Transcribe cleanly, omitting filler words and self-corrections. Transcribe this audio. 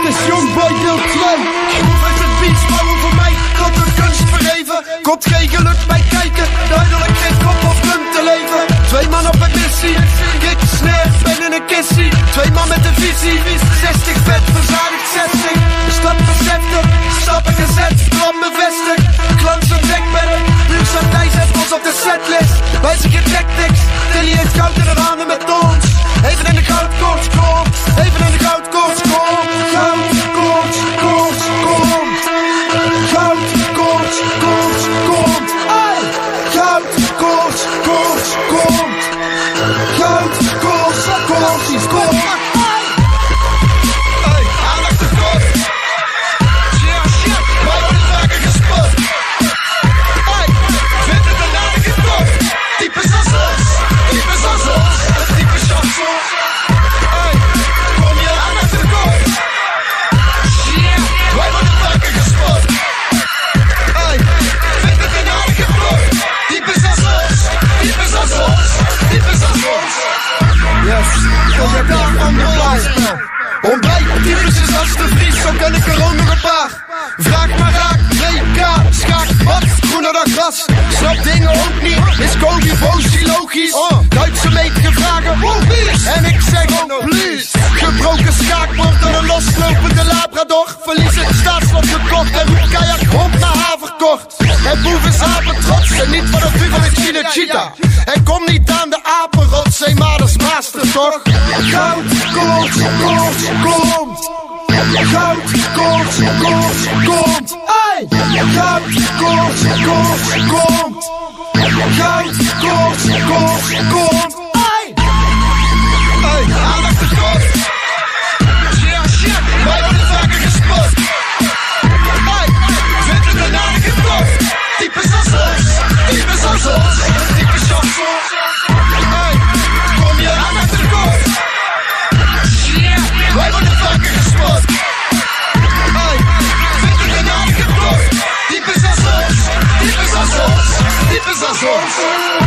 is Youngboy deel 2. Uit het beats bouwen voor mij tot een kunst verheven. Komt geen geluk bij kijken, duidelijk geen kop of punten leven. 2 man op een missie, kick, snare, ben in een kissie. 2 man met een visie, 60 vet, verzadigd 60. Stap besefte, stappen gezet, plan bevestigd. Glans ontdekt met hem, nu staat hij zet ons op de setlist. Wij zijn geen tactics, Tilly heeft goud in de handen met ons. Even in de goudkoorts, kom, even in de goudkoorts, kom. Goudkoorts, koorts, komt. Goudkoorts, koorts, komt. Ai! Goudkoorts, koorts, komt. Goudkoorts, koorts, komt. Ai! Aandacht tekort. Yeah, shit, wij worden vaker gespot. Ai! Vinden de naden gekort. Types als ons, types als ons. Het type chansons. Ai! Kom je aandacht tekort. Yeah, wij worden vaker gespot. Ai! Vinden de naden gekort. Types als ons, types als ons. Types als ons. Yes, kom je daar van de blaasspel. Ontbijt, types is als de Vries, zo ken ik er ook nog een paar. Vraag maar raak, WK, schaak, wat, groener dan gras. Snap dingen ook niet, is Kogi Bozi logisch. Duitse metingen vragen, en ik zeg, please. Gebroken schaakbord en een loslopende labrador. Verlies het staatslot gekocht en roept kajak hond naar haverkort. En boef is apentrots en niet van de vuur van de China-cheetah. En kom niet aan de apenrots, hé maar dat is master toch. Goud, koorts, koorts, komt. Goud, koorts, koorts, komt. Ai! Goud, koorts, koorts, komt. Goud, koorts, koorts, komt. Ai! Ai, aandacht tekort. Yeah, shit, wij worden vaker gespot. Ai, vinden de naden gekort. Types als ons, types als ons. Types chansons. Ai, kom je aandacht tekort. Yeah, wij worden vaker gespot. Ai, vinden de naden gekort. Types als ons, types als ons. Types als ons.